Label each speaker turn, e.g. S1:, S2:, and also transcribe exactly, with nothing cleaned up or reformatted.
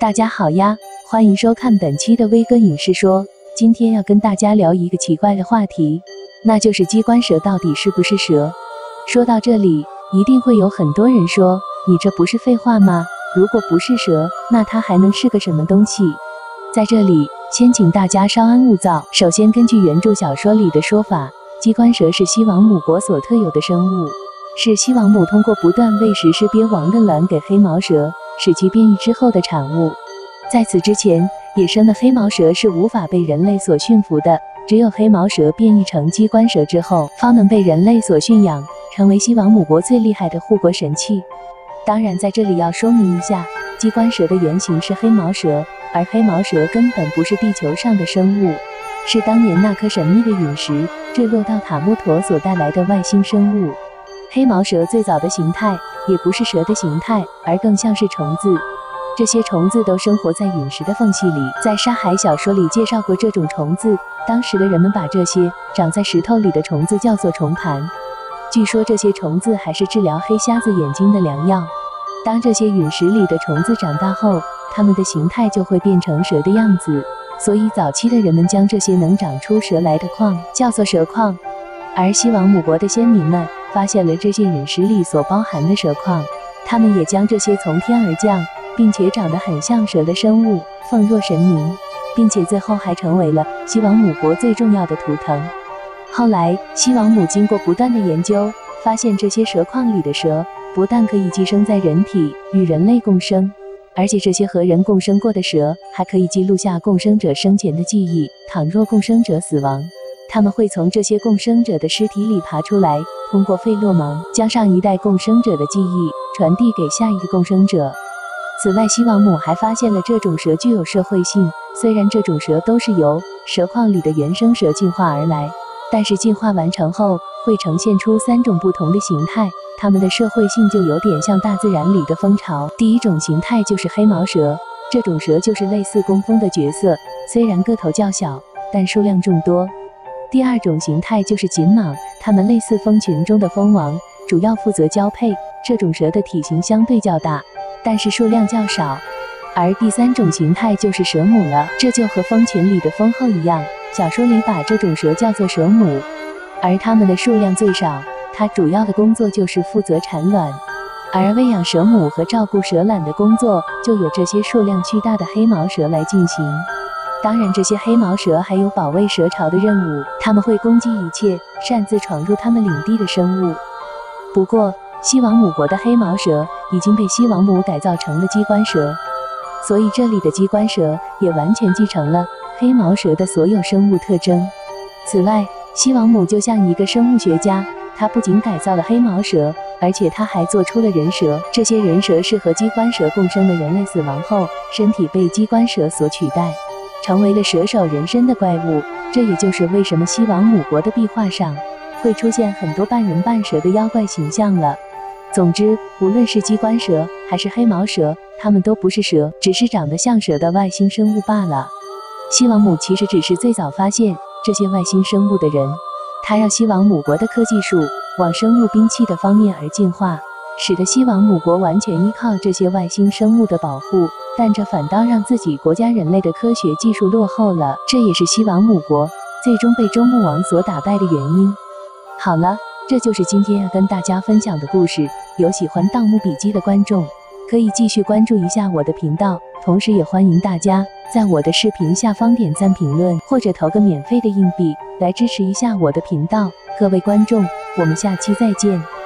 S1: 大家好呀，欢迎收看本期的威哥影视说。今天要跟大家聊一个奇怪的话题，那就是机关蛇到底是不是蛇？说到这里，一定会有很多人说，你这不是废话吗？如果不是蛇，那它还能是个什么东西？在这里，先请大家稍安勿躁。首先，根据原著小说里的说法，机关蛇是西王母国所特有的生物，是西王母通过不断喂食尸鳖王的卵给黑毛蛇，使其变异之后的产物。在此之前，野生的黑毛蛇是无法被人类所驯服的，只有黑毛蛇变异成机关蛇之后，方能被人类所驯养，成为西王母国最厉害的护国神器。当然，在这里要说明一下，机关蛇的原型是黑毛蛇，而黑毛蛇根本不是地球上的生物，是当年那颗神秘的陨石坠落到塔木陀所带来的外星生物。黑毛蛇最早的形态也不是蛇的形态，而更像是虫子。这些虫子都生活在陨石的缝隙里，在沙海小说里介绍过这种虫子，当时的人们把这些长在石头里的虫子叫做虫盘。据说这些虫子还是治疗黑瞎子眼睛的良药。当这些陨石里的虫子长大后，它们的形态就会变成蛇的样子，所以早期的人们将这些能长出蛇来的矿叫做蛇矿。而西王母国的先民们发现了这些陨石里所包含的蛇矿，他们也将这些从天而降并且长得很像蛇的生物奉若神明，并且最后还成为了西王母国最重要的图腾。后来西王母经过不断的研究，发现这些蛇矿里的蛇不但可以寄生在人体与人类共生，而且这些和人共生过的蛇还可以记录下共生者生前的记忆，倘若共生者死亡，他们会从这些共生者的尸体里爬出来，通过费洛蒙将上一代共生者的记忆传递给下一个共生者。此外，西王母还发现了这种蛇具有社会性，虽然这种蛇都是由蛇矿里的原生蛇进化而来，但是进化完成后会呈现出三种不同的形态，它们的社会性就有点像大自然里的蜂巢。第一种形态就是黑毛蛇，这种蛇就是类似工蜂的角色，虽然个头较小，但数量众多。第二种形态就是锦蟒，它们类似蜂群中的蜂王，主要负责交配，这种蛇的体型相对较大，但是数量较少。而第三种形态就是蛇母了，这就和蜂群里的蜂后一样，小说里把这种蛇叫做蛇母，而它们的数量最少，它主要的工作就是负责产卵，而喂养蛇母和照顾蛇卵的工作就由这些数量巨大的黑毛蛇来进行。当然，这些黑毛蛇还有保卫蛇巢的任务，它们会攻击一切擅自闯入它们领地的生物。不过，西王母国的黑毛蛇已经被西王母改造成了机关蛇，所以这里的机关蛇也完全继承了黑毛蛇的所有生物特征。此外，西王母就像一个生物学家，他不仅改造了黑毛蛇，而且他还做出了人蛇。这些人蛇是和机关蛇共生的人类死亡后，身体被机关蛇所取代，成为了蛇首人身的怪物。这也就是为什么西王母国的壁画上会出现很多半人半蛇的妖怪形象了。总之，无论是机关蛇还是黑毛蛇，它们都不是蛇，只是长得像蛇的外星生物罢了。西王母其实只是最早发现这些外星生物的人，他让西王母国的科技术往生物兵器的方面而进化，使得西王母国完全依靠这些外星生物的保护，但这反倒让自己国家人类的科学技术落后了，这也是西王母国最终被周穆王所打败的原因。好了，这就是今天要跟大家分享的故事。有喜欢盗墓笔记的观众可以继续关注一下我的频道，同时也欢迎大家在我的视频下方点赞评论，或者投个免费的硬币来支持一下我的频道。各位观众，我们下期再见。